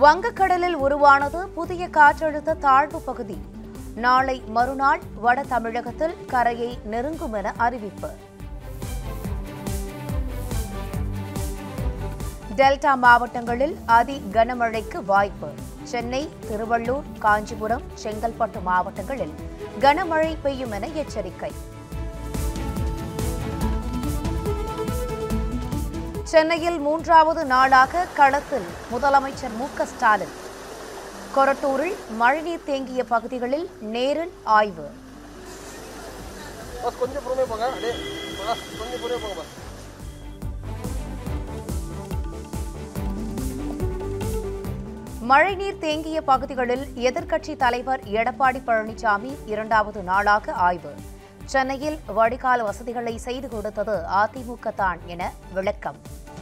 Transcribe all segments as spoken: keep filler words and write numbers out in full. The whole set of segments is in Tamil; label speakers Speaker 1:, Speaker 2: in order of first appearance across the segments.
Speaker 1: வங்கக்கடலில் உருவானது புதிய காற்றழுத்த தாழ்வு பகுதி. நாளை மறுநாள் வட தமிழகத்தில் கரையை நெருங்கும் என அறிவிப்பு. டெல்டா மாவட்டங்களில் அதி கனமழைக்கு வாய்ப்பு. சென்னை, திருவள்ளூர், காஞ்சிபுரம், செங்கல்பட்டு மாவட்டங்களில் கனமழை பெய்யும் என எச்சரிக்கை. சென்னையில் மூன்றாவது நாளாக களத்தில் முதலமைச்சர் மு க ஸ்டாலின். கொரட்டூரில் மழைநீர் தேங்கிய பகுதிகளில் நேரில் ஆய்வு. மழைநீர் தேங்கிய பகுதிகளில் எதிர்க்கட்சித் தலைவர் எடப்பாடி பழனிசாமி இரண்டாவது நாளாக ஆய்வு. சென்னையில் வடிகால் வசதிகளை செய்து கொடுத்தது அதிமுக தான் என விளக்கம்.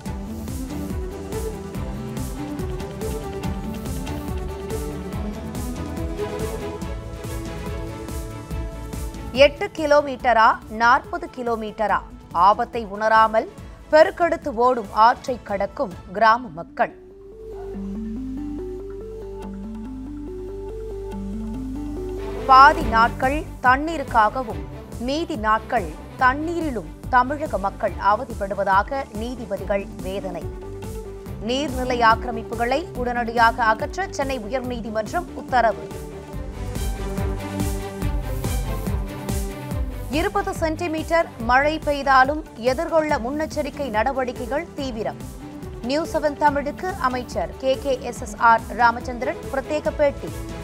Speaker 1: எட்டு கிலோமீட்டரா நாற்பது கிலோமீட்டரா ஆபத்தை உணராமல் பெருக்கெடுத்து ஓடும் ஆற்றை கடக்கும் கிராம மக்கள். பாதி நாட்கள் தண்ணீருக்காகவும் மீதி நாட்கள் தண்ணீரிலும் தமிழக மக்கள் அவதிப்படுவதாக நீதிபதிகள் வேதனை. நீர்நிலை ஆக்கிரமிப்புகளை உடனடியாக அகற்ற சென்னை உயர்நீதிமன்றம் உத்தரவு. இருபது சென்டிமீட்டர் மழை பெய்தாலும் எதிர்கொள்ள முன்னெச்சரிக்கை நடவடிக்கைகள் தீவிரம். நியூஸ் செவன் தமிழுக்கு அமைச்சர் K K S S R Ramachandran பிரத்யேக பேட்டி.